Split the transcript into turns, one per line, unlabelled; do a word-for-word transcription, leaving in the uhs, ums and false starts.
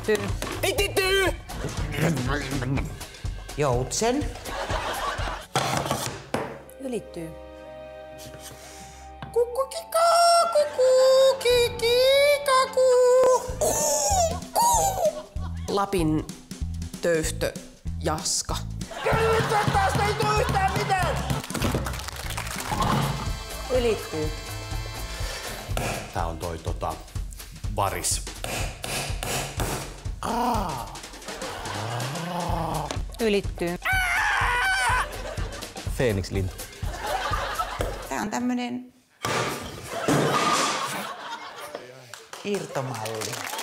Ylittyy.
Ylittyy!
Joutsen.
Ylittyy.
Kukkukika, kukkukikikaku.
Lapin töyhtö Jaska.
Nyt tästä ei tule yhtään mitään!
Ylittyy.
Tää on toi tota... varis.
Ylittyy.
Feenikslintu.
Tää on tämmönen irtomalli.